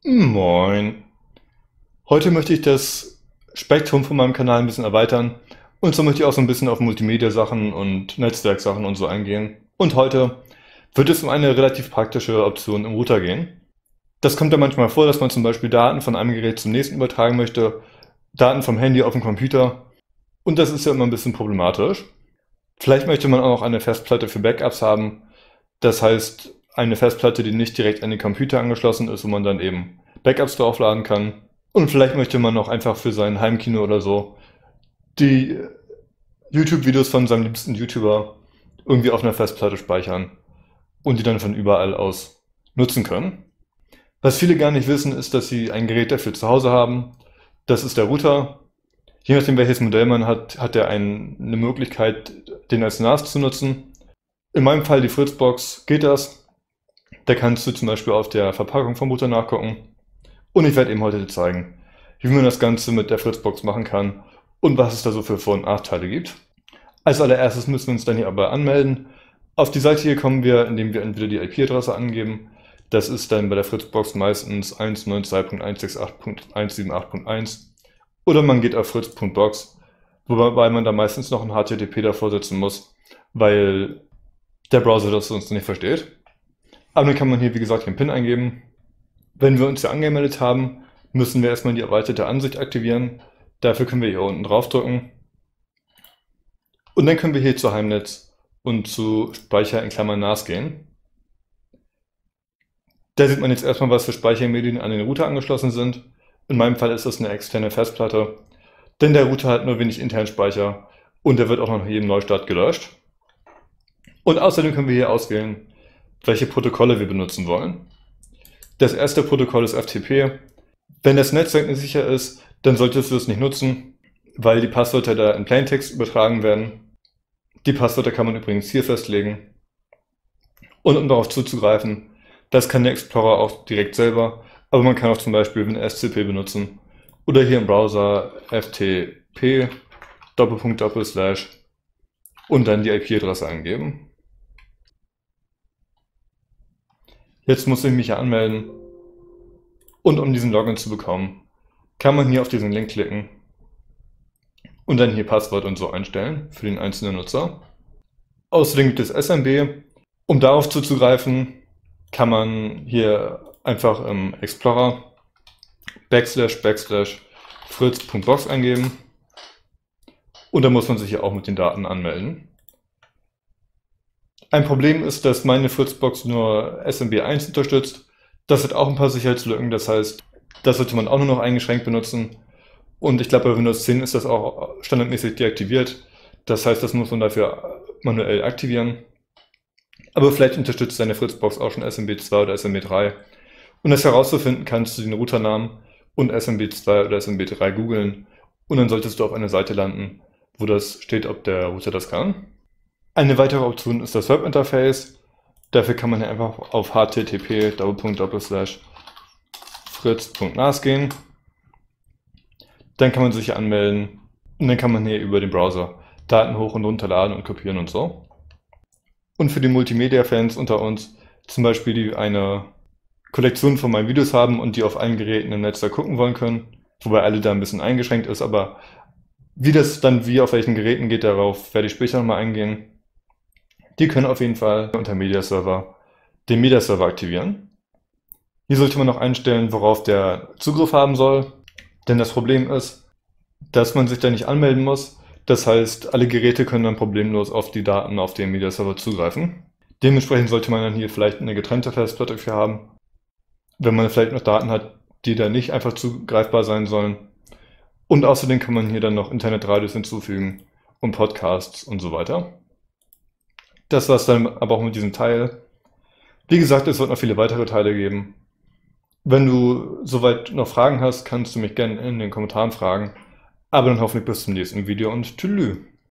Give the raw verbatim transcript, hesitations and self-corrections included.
Moin. Heute möchte ich das Spektrum von meinem Kanal ein bisschen erweitern. Und so möchte ich auch so ein bisschen auf Multimedia-Sachen und Netzwerksachen und so eingehen. Und heute wird es um eine relativ praktische Option im Router gehen. Das kommt ja manchmal vor, dass man zum Beispiel Daten von einem Gerät zum nächsten übertragen möchte, Daten vom Handy auf den Computer. Und das ist ja immer ein bisschen problematisch. Vielleicht möchte man auch noch eine Festplatte für Backups haben. Das heißt, eine Festplatte, die nicht direkt an den Computer angeschlossen ist, wo man dann eben Backups draufladen kann. Und vielleicht möchte man auch einfach für sein Heimkino oder so die YouTube-Videos von seinem liebsten YouTuber irgendwie auf einer Festplatte speichern und die dann von überall aus nutzen können. Was viele gar nicht wissen, ist, dass sie ein Gerät dafür zu Hause haben. Das ist der Router. Je nachdem, welches Modell man hat, hat er ein, eine Möglichkeit, den als N A S zu nutzen. In meinem Fall die Fritzbox geht das. Da kannst du zum Beispiel auf der Verpackung vom Router nachgucken. Und ich werde eben heute zeigen, wie man das Ganze mit der Fritzbox machen kann und was es da so für Vor- und Nachteile gibt. Als allererstes müssen wir uns dann hier aber anmelden. Auf die Seite hier kommen wir, indem wir entweder die I P-Adresse angeben. Das ist dann bei der Fritzbox meistens eins neun zwei punkt eins sechs acht punkt eins sieben acht punkt eins. Oder man geht auf fritz punkt box, wobei man da meistens noch ein H T T P davor setzen muss, weil der Browser das sonst nicht versteht. Aber dann kann man hier, wie gesagt, den PIN eingeben. Wenn wir uns hier angemeldet haben, müssen wir erstmal die erweiterte Ansicht aktivieren. Dafür können wir hier unten draufdrücken. Und dann können wir hier zu Heimnetz und zu Speicher in Klammern N A S gehen. Da sieht man jetzt erstmal, was für Speichermedien an den Router angeschlossen sind. In meinem Fall ist das eine externe Festplatte, denn der Router hat nur wenig internen Speicher und der wird auch noch nach jedem Neustart gelöscht. Und außerdem können wir hier auswählen, welche Protokolle wir benutzen wollen. Das erste Protokoll ist F T P. Wenn das Netzwerk nicht sicher ist, dann solltest du es nicht nutzen, weil die Passwörter da in Plaintext übertragen werden. Die Passwörter kann man übrigens hier festlegen. Und um darauf zuzugreifen, das kann der Explorer auch direkt selber, aber man kann auch zum Beispiel WinSCP benutzen oder hier im Browser F T P Doppelpunkt Doppelslash und dann die I P-Adresse eingeben. Jetzt muss ich mich hier anmelden und um diesen Login zu bekommen, kann man hier auf diesen Link klicken und dann hier Passwort und so einstellen für den einzelnen Nutzer. Außerdem gibt es S M B. Um darauf zuzugreifen, kann man hier einfach im Explorer backslash backslash fritz punkt box eingeben und dann muss man sich hier auch mit den Daten anmelden. Ein Problem ist, dass meine Fritzbox nur S M B eins unterstützt. Das hat auch ein paar Sicherheitslücken, das heißt, das sollte man auch nur noch eingeschränkt benutzen. Und ich glaube, bei Windows zehn ist das auch standardmäßig deaktiviert. Das heißt, das muss man dafür manuell aktivieren. Aber vielleicht unterstützt deine Fritzbox auch schon S M B zwei oder S M B drei. Um das herauszufinden, kannst du den Routernamen und S M B zwei oder S M B drei googeln. Und dann solltest du auf eine Seite landen, wo das steht, ob der Router das kann. Eine weitere Option ist das Webinterface. Dafür kann man hier einfach auf H T T P Doppelpunkt Doppelslash fritz punkt N A S gehen. Dann kann man sich hier anmelden und dann kann man hier über den Browser Daten hoch und runterladen und kopieren und so. Und für die Multimedia-Fans unter uns, zum Beispiel die eine Kollektion von meinen Videos haben und die auf allen Geräten im Netzwerk gucken wollen können, wobei alle da ein bisschen eingeschränkt ist, aber wie das dann wie auf welchen Geräten geht, darauf werde ich später nochmal eingehen. Die können auf jeden Fall unter Media Server den Media Server aktivieren. Hier sollte man noch einstellen, worauf der Zugriff haben soll, denn das Problem ist, dass man sich da nicht anmelden muss. Das heißt, alle Geräte können dann problemlos auf die Daten auf dem Media Server zugreifen. Dementsprechend sollte man dann hier vielleicht eine getrennte Festplatte für haben, wenn man vielleicht noch Daten hat, die da nicht einfach zugreifbar sein sollen. Und außerdem kann man hier dann noch Internetradios hinzufügen und Podcasts und so weiter. Das war es dann aber auch mit diesem Teil. Wie gesagt, es wird noch viele weitere Teile geben. Wenn du soweit noch Fragen hast, kannst du mich gerne in den Kommentaren fragen. Aber dann hoffentlich bis zum nächsten Video und tschüss.